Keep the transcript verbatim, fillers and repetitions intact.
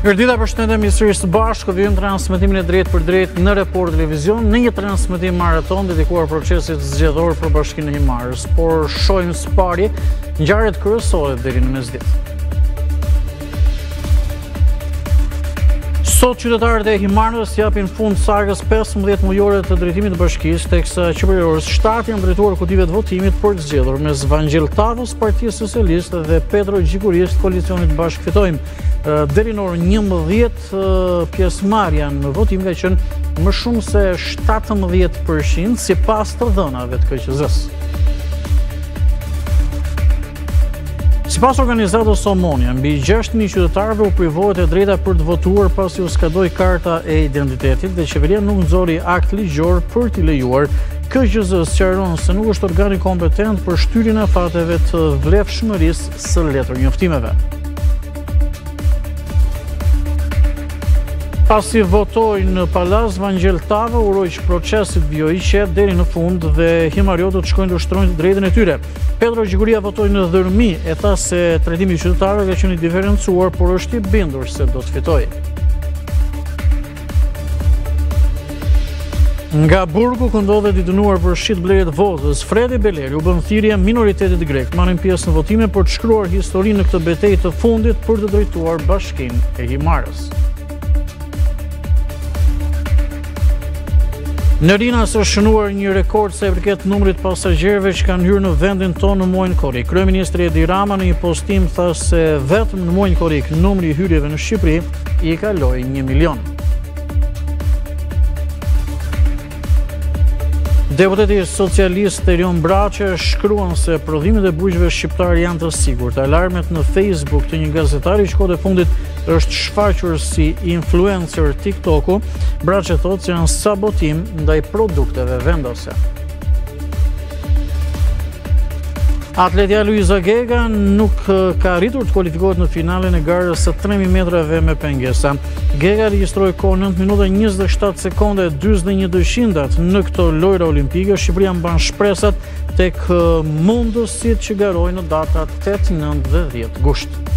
Erdita përshëndetje Ministrisë së Bashku vjen transmetimin e drejtë për drejtë në Report Televizion në një transmetim maraton dedikuar procesit zgjedhor për Bashkinë e Himarës, por shohim së pari ngjarjet kryesore deri në mesditë. Sot qytetarët e Himarës japin fund sagës pesëmbëdhjetë mujore të drejtimit të bashkisë, teksa qeverirës shtatë janë drejtuar kutive të votimit për të zgjedhur mes Vangjell Tavës, Partisë Socialiste dhe Pedro Gjikurisë, koalicionit Bashkë Fitojmë. Deri në orën njëmbëdhjetë pjesëmarrja në votim ka qenë më shumë se shtatëmbëdhjetë përqind sipas të dhënave të K Q Z-s. Sipas organizatës Somonia, mbi gjashtë mijë qytetarëve u privohet e drejta për të votuar pasi u skadoi karta e identitetit dhe qeveria nuk nxori akt ligjor për t'i lejuar. K Q Z sqaron se nuk është organi kompetent për shtyrjen e fateve të vlefshmërisë së letër njoftimeve. Pasi votoi në Palaz, Vangjell Tava uroi që procesi të vijojë qetë deri në fund dhe himariotët shkojnë të ushtrojnë të drejtën e tyre. Pedro Gjikuria votoi në dhërmi, e tha se trajtimi i qytetarëve ka qenë i diferencuar, por është i bindur se do të fitojë. Nga Burgu, ku ndodhet i dënuar për shitblerje të votës, Fredi Beleri u bën thirrje minoritetit grek të marrin pjesë në votime për të shkruar historinë në këtë betejë të fundit për të drejtuar Bashkinë e Himarës. Në Rinas është shënuar një rekord sa i përket numrit pasagjerëve që kanë hyrë në vendin tonë në muajin korrik. Kryeministri Edi Rama në një postim tha se vetëm në muajin korrik numri i hyrjeve në Shqipëri i kaloi një milion. Deputeti socialist Erion Braçe shkruan se prodhimet e bujqve shqiptar janë të sigurt. Alarmet në Facebook të një gazetari që kohët e fundit është shfaqur si influencer TikToku, Braçe thotë se janë sabotim ndaj produkteve vendose. Atletja Luiza Gega nuk ka arritur të kualifikohet në finalen e garës së tre mijë metrave me pengesa. Gega regjistroi kohë nëntë minuta njëzet e shtatë sekonda e dyzet e një dyqindat në këto lojra olimpike. Shqipëria mban shpresat tek mundësitë që garojnë në datat tetë, nëntë dhe dhjetë gusht.